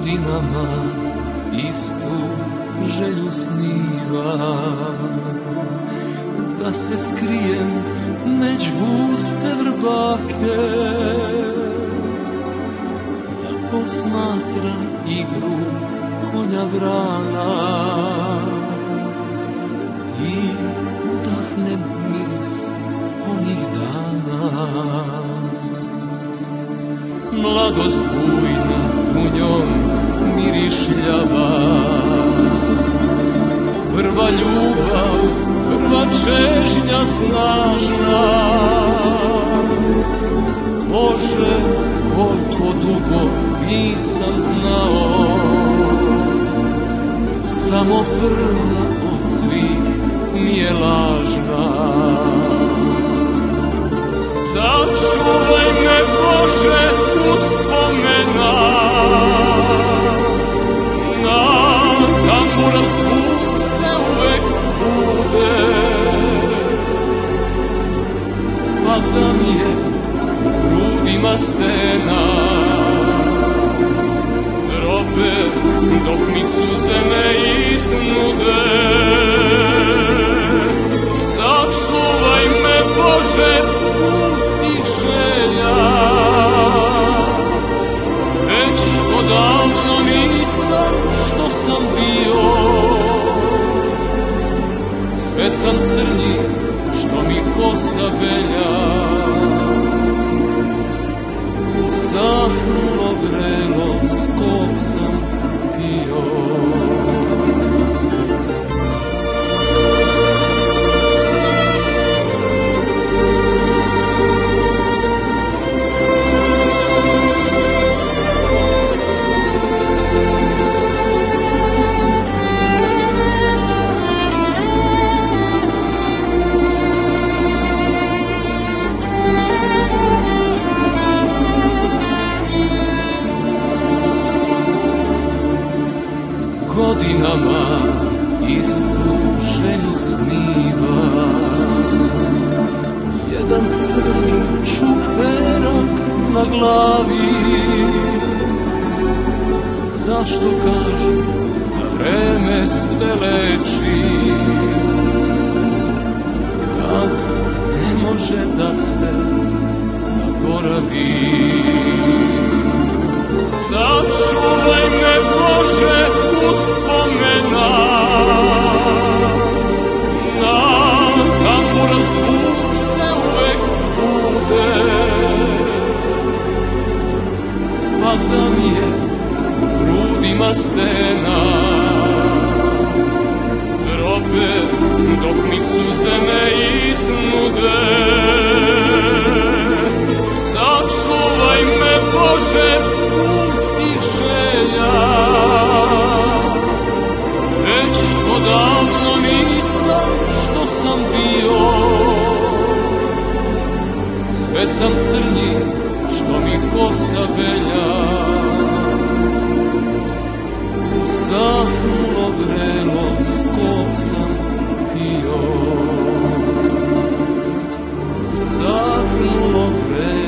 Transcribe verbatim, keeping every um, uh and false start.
godinama istu želju snivam, da se skrijem među guste vrbake, da posmatram igru konja vrana i udahnem miris onih dana. Mladost bujna tunjom mirišljava, prva ljubav, prva čežnja snažna. Bože, koliko dugo nisam znao, samo prva od svih mi je lažna. Sačuvaj me, Bože, uspomena na tambura zvuk se uvek bude, pa da mi je grudima stena drobe dok mi suze ne iznude. Sačuvaj me, Bože, pustih želja, već odavno nisam što sam bio. Sve sam crni što mi kosa belja, usahnulo vrelo s kog sam pio. Godinama istu želju sniva, jedan crni čuperak na glavi. Zašto kažu da vreme sve leči, kad ne može da se zaboravi? Sačuvaj me, Bože, uspomena na tambura zvuk se uvek bude, pa da mi je grudima stena drobe dok mi suze ne iznude. Sačuvaj me, Bože, pustih želja, već odavno nisam što sam bio. Sve sam crnji što mi kosa belja, usahnulo vrelo s kog sam pio. Usahnulo vrelo